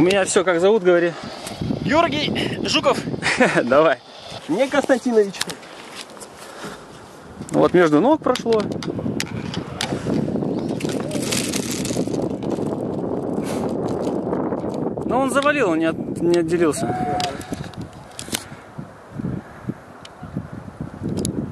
У меня все, как зовут, говори. Георгий Жуков. Давай. Не Константинович. Вот между ног прошло. Но он завалил, он не отделился.